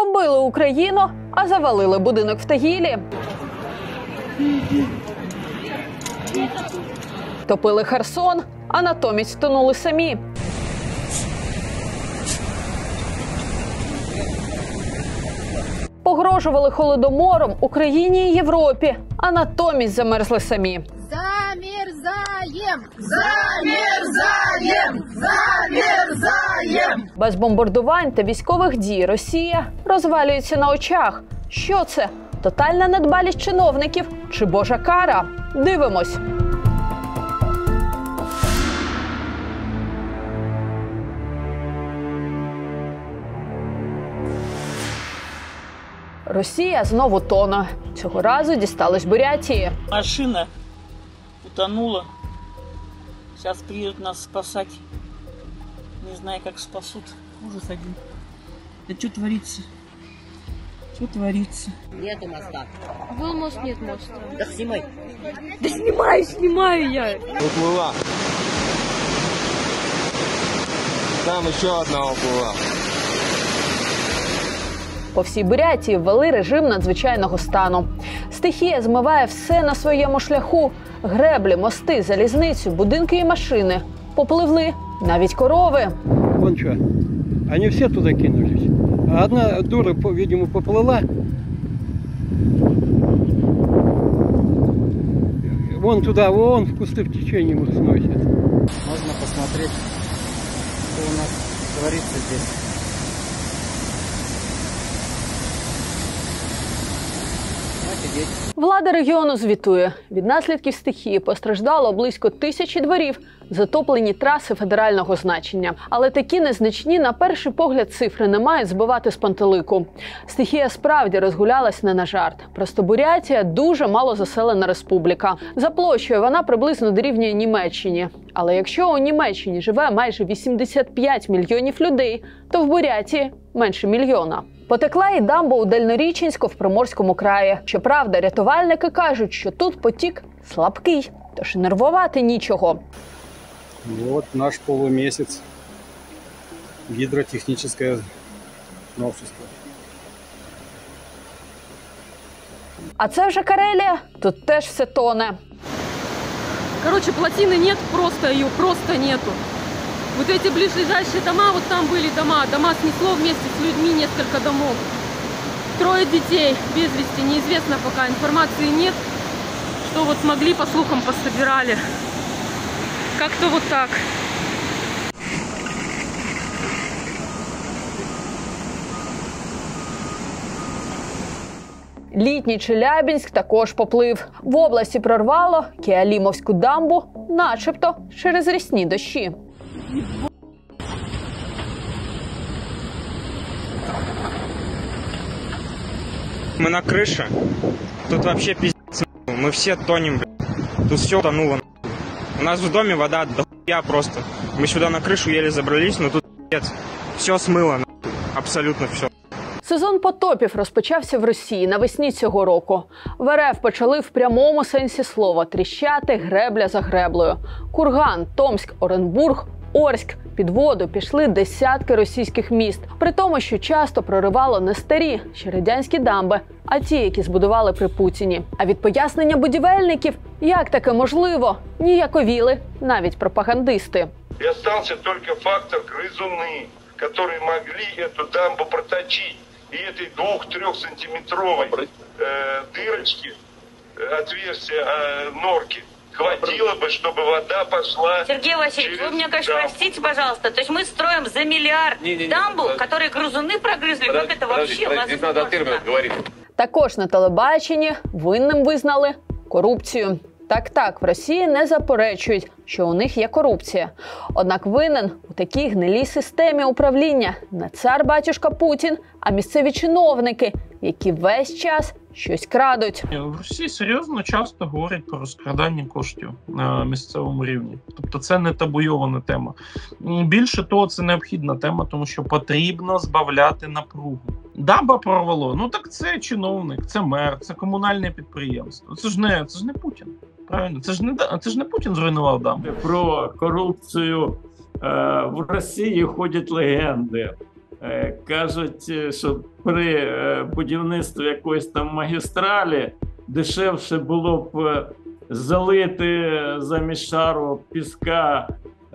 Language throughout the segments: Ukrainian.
Бомбили Україну, а завалили будинок в Тагілі. Топили Херсон, а натомість тонули самі. Погрожували холодомором Україні і Європі, а натомість замерзли самі. Замерзаем! Замерзаем! Замерзаем! Без бомбардувань та військових дій Росія розвалюється на очах. Що це? Тотальна недбалість чиновників чи божа кара? Дивимось. Росія знову тоне. Цього разу дісталось Бурятії. Машина утонула. Сейчас приедут нас спасать. Не знаю, как спасут. Ужас один. Да что творится? Что творится? Нету моста. Был мост, нет моста. Да снимай. Да снимаю я. Уплыла. Там еще одна уплыла. По всій Бурятії ввели режим надзвичайного стану. Стихія змиває все на своєму шляху. Греблі, мости, залізницю, будинки і машини. Попливли навіть корови. Вон что, они все туда кинулись. А одна дура, видимо, поплыла. Вон туда, вон в кусты в течение их сносит. Можно посмотреть, что у нас творится здесь. Влада регіону звітує. Від наслідків стихії постраждало близько 1000 дворів, затоплені траси федерального значення. Але такі незначні, на перший погляд, цифри не мають збивати з пантелику. Стихія справді розгулялась не на жарт. Просто Бурятія – дуже малозаселена республіка. За площею вона приблизно дорівнює Німеччині. Але якщо у Німеччині живе майже 85 мільйонів людей, то в Бурятії – менше мільйона. Потекла і дамба у Дальноріченську в Приморському краї. Щоправда, рятувальники кажуть, що тут потік слабкий, тож нервувати нічого. Вот наш полумесяц. Гидротехническое новшество. А це вже Карелія, тут теж все тоне. Короче, плотины нет, просто ее просто нету. Вот эти ближайшие дома, вот там были дома. Дома снесло вместе с людьми несколько домов. 3 детей без вести, неизвестно пока, информации нет. Что вот смогли, по слухам, пособирали. Как-то вот так. Літній Челябінськ також поплив. В області прорвало Кіалімовську дамбу, начебто через рясні дощі. Мы на крыше. Тут вообще пиздец. Мы все тонем, блядь. Тут все тонуло. У нас в доме вода дохуя просто. Мы сюда на крышу еле забрались, но тут пиздец. Все смыло. Абсолютно все. Сезон потопів розпочався в Росії навесні цього року. В РФ почали в прямому сенсі слова тріщати гребля за греблею. Курган, Томськ, Оренбург, Орськ. Під воду пішли десятки російських міст. При тому, що часто проривало не старі, ще радянські дамби, а ті, які збудували при Путіні. А від пояснення будівельників, як таке можливо, ніяковіли навіть пропагандисти. И остался только фактор грызуны, которые могли эту дамбу проточить. И этой 2-3 сантиметровой дырочки, отверстия норки, хватило бы, чтобы вода пошла. Сергей Васильевич, вы меня, конечно, простите, пожалуйста. То есть мы строим за миллиард дамбу, которые грызуны прогрызли. Как это вообще возможно? Також на телебаченні винним визнали корупцію. Так, в Росії не заперечують, що у них є корупція. Однак винен у такій гнилій системі управління не цар-батюшка Путін, а місцеві чиновники, які весь час щось крадуть. В Росії серйозно часто говорять про розкрадання коштів на місцевому рівні. Тобто це не табуйована тема. Більше того, це необхідна тема, тому що потрібно збавляти напругу. Дамба прорвало, ну так це чиновник, це мер, це комунальне підприємство. Це ж не Путін. Правильно? Це ж не Путін зруйнував дамбу. Про корупцію в Росії ходять легенди. Кажуть, що при будівництві якоїсь там магістралі дешевше було б залити замість шару піска,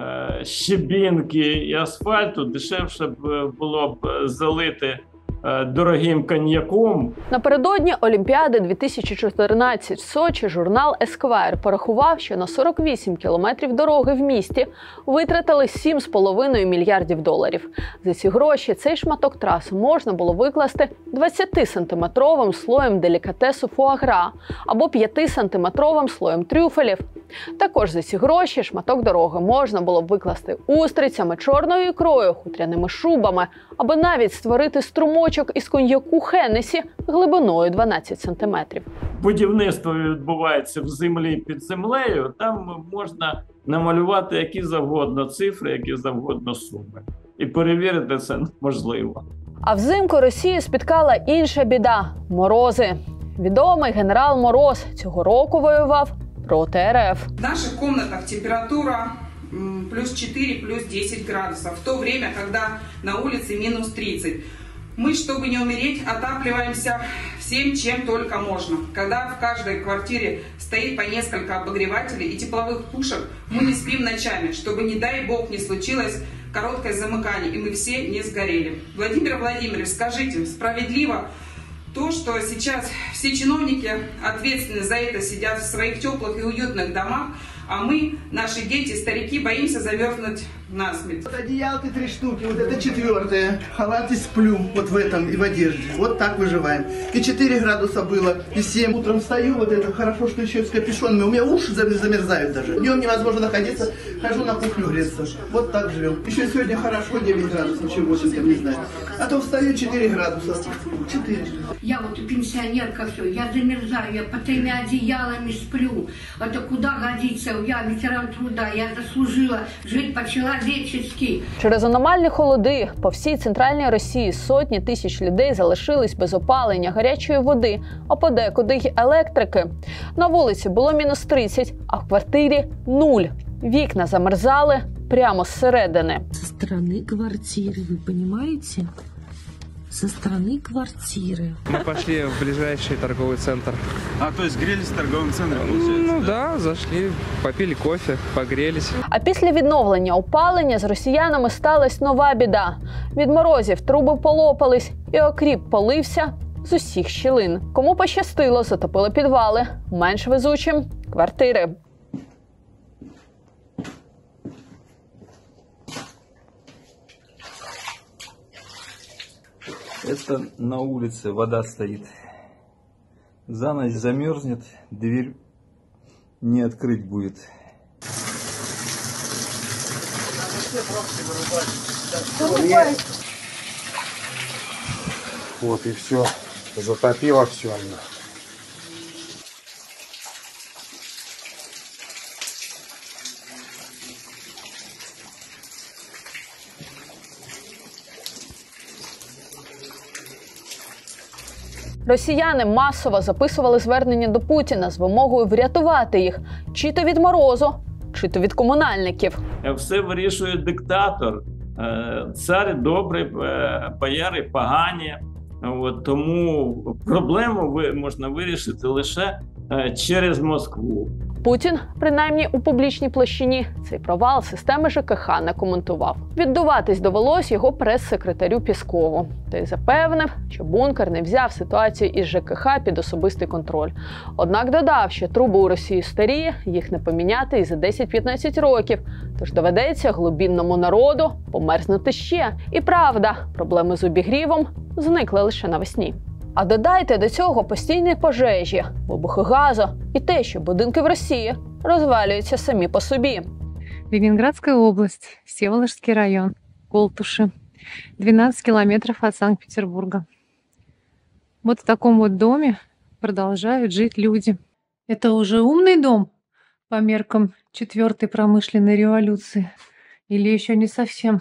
щебінки і асфальту, дешевше б було б залити дорогим коньяком. Напередодні Олімпіади 2014 в Сочі журнал Esquire порахував, що на 48 кілометрів дороги в місті витратили $7,5 мільярдів. За ці гроші цей шматок траси можна було викласти 20-сантиметровим слоєм делікатесу фуагра або 5-сантиметровим слоєм трюфелів. Також за ці гроші шматок дороги можна було б викласти устрицями, чорною ікрою, хутряними шубами, або навіть створити струмочок із коньяку Хеннесі глибиною 12 сантиметрів. Будівництво відбувається в землі під землею, там можна намалювати які завгодно цифри, які завгодно суми. І перевірити це неможливо. А взимку Росію спіткала інша біда – морози. Відомий генерал Мороз цього року воював проти РФ. В наших комнатах температура плюс 4, плюс 10 градусов, в то время, когда на улице минус 30. Мы, чтобы не умереть, отапливаемся всем, чем только можно. Когда в каждой квартире стоит по несколько обогревателей и тепловых пушек, мы не спим ночами, чтобы, не дай бог, не случилось короткое замыкание, и мы все не сгорели. Владимир Владимирович, скажите, справедливо то, что сейчас все чиновники ответственны за это сидят в своих теплых и уютных домах, а мы, наши дети, старики, боимся замерзнуть насмерть. Вот одеялки 3 штуки, вот это 4-е. Халаты сплю вот в этом и в одежде. Вот так выживаем. И 4 градуса было, и 7. Утром встаю, вот это хорошо, что еще с капюшонами. У меня уши замерзают даже. Днем невозможно находиться, хожу на кухню греться. Вот так живем. Еще сегодня хорошо 9 градусов, чем 8, там не знаю. А то встаю 4 градуса. 4. Я вот пенсионерка, все, я замерзаю, я под 3 одеялами сплю. Это куда годится? Я ветеран труда, я заслужила жить по-человечески. Через аномальні холоди по всій центральній Росії сотні тисяч людей залишились без опалення, гарячої води, а подекуди й електрики. На вулиці було мінус 30, а в квартирі – 0. Вікна замерзали прямо зсередини. Со сторони квартири, ви розумієте? Со стороны квартиры. Мы пошли в ближайший торговый центр. А, то есть грелись в торговом центре, получается? Ну да, зашли, попили кофе, погрелись. А після відновлення опалення з росіянами сталася нова біда. Від морозів труби полопались і окріп полився з усіх щілин. Кому пощастило, затопили підвали, менш везучим – квартири. Это на улице вода стоит. За ночь замерзнет, дверь не открыть будет. Вот и все. Затопило все. Росіяни масово записували звернення до Путіна з вимогою врятувати їх чи то від морозу, чи то від комунальників. Все вирішує диктатор. Цар добрий, бояри погані. Тому проблему можна вирішити лише через Москву. Путін, принаймні у публічній площині, цей провал системи ЖКХ не коментував. Віддуватись довелось його прес-секретарю Пєскову. Той запевнив, що бункер не взяв ситуацію із ЖКХ під особистий контроль. Однак додав, що труби у Росії старі, їх не поміняти і за 10-15 років. Тож доведеться глубінному народу померзнути ще. І правда, проблеми з обігрівом зникли лише навесні. А додайте до цього постійні пожежі, вибухи газу і те, що будинки в Росії розвалюються самі по собі. Ленинградская область, Всеволожский район, Колтуши, 12 километров от Санкт-Петербурга. Вот в таком вот доме продолжают жить люди. Это уже умный дом по меркам 4-й промышленной революции? Или еще не совсем?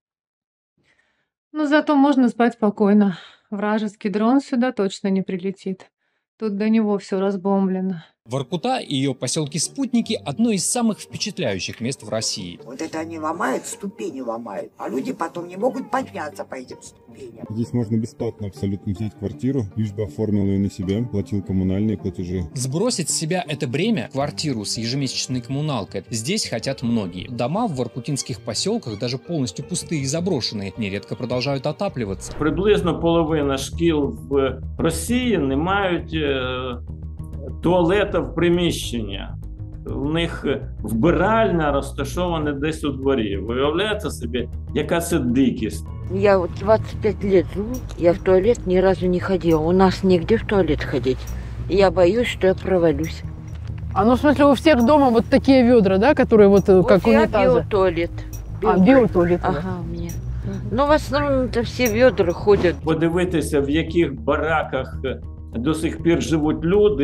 Но зато можно спать спокойно. Вражеский дрон сюда точно не прилетит. Тут до него все разбомблено. Воркута и ее поселки-спутники – одно из самых впечатляющих мест в России. Вот это они ломают, ступени ломают, а люди потом не могут подняться по этим ступеням. Здесь можно бесплатно абсолютно взять квартиру, лишь бы оформил ее на себя, платил коммунальные платежи. Сбросить с себя это бремя, квартиру с ежемесячной коммуналкой, здесь хотят многие. Дома в воркутинских поселках, даже полностью пустые и заброшенные, нередко продолжают отапливаться. Приблизно половина шкіл в Росії не мають туалета в приміщення. У них вбиральня розташована десь у дворі. Виявляється собі, яка це дикість. Я вот 25 лет живу, я в туалет ни разу не ходила. У нас негде в туалет ходить. И я боюсь, что я провалюсь. А ну, в смысле, у всех дома вот такие ведра, да, которые вот как унитазы? Биотуалет. Биотуалет. Ага, у меня. Ну, в основном-то все ведра ходят. Подивитися, в яких бараках до сих пір живуть люди,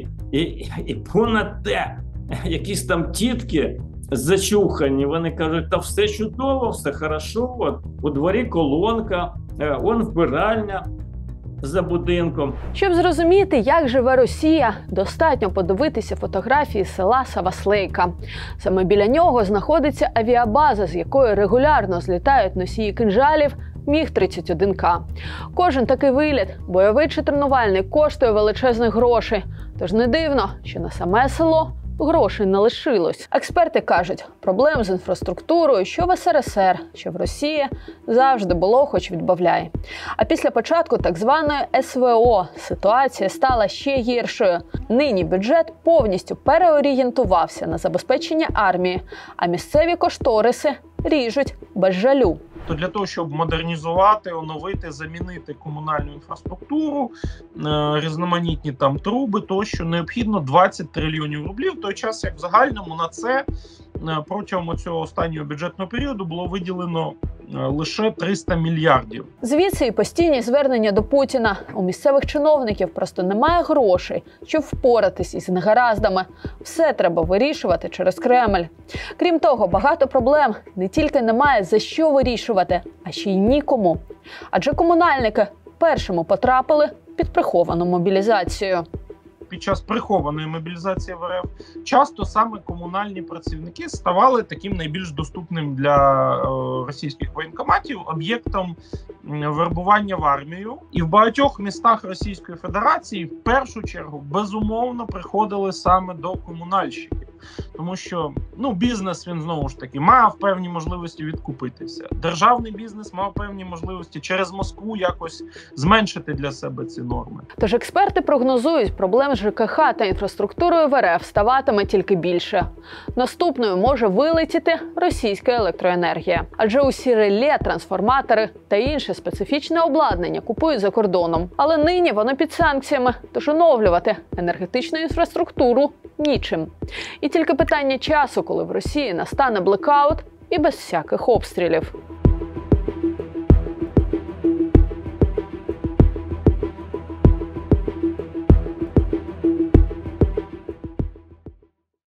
і понад те, якісь там тітки зачухані, вони кажуть, та все чудово, все хорошо, от, у дворі колонка, он вбиральня за будинком. Щоб зрозуміти, як живе Росія, достатньо подивитися фотографії села Саваслейка. Саме біля нього знаходиться авіабаза, з якої регулярно злітають носії кинжалів Міг-31К. Кожен такий виліт, бойовий чи тренувальний, коштує величезних грошей. Тож не дивно, що на саме село грошей не лишилось. Експерти кажуть, проблем з інфраструктурою що в СРСР, що в Росії завжди було хоч відбавляй. А після початку так званої СВО ситуація стала ще гіршою. Нині бюджет повністю переорієнтувався на забезпечення армії, а місцеві кошториси ріжуть без жалю. То для того, щоб модернізувати, оновити, замінити комунальну інфраструктуру, різноманітні там труби, тощо необхідно 20 трильйонів рублів, в той час як в загальному на це протягом цього останнього бюджетного періоду було виділено лише 300 мільярдів. Звідси і постійні звернення до Путіна. У місцевих чиновників просто немає грошей, щоб впоратись із негараздами. Все треба вирішувати через Кремль. Крім того, багато проблем не тільки немає за що вирішувати, а ще й нікому. Адже комунальники першими потрапили під приховану мобілізацію. Під час прихованої мобілізації в РФ часто саме комунальні працівники ставали таким найбільш доступним для російських воєнкоматів об'єктом вербування в армію. І в багатьох містах Російської Федерації в першу чергу безумовно приходили саме до комунальщиків. Тому що бізнес, він знову ж таки мав певні можливості відкупитися. Державний бізнес мав певні можливості через Москву якось зменшити для себе ці норми. Тож експерти прогнозують, проблем з ЖКХ та інфраструктурою в РФ ставатиме тільки більше. Наступною може вилетіти російська електроенергія. Адже усі реле, трансформатори та інше специфічне обладнання купують за кордоном. Але нині воно під санкціями, тож оновлювати енергетичну інфраструктуру нічим. І тільки питання часу, коли в Росії настане блекаут і без всяких обстрілів.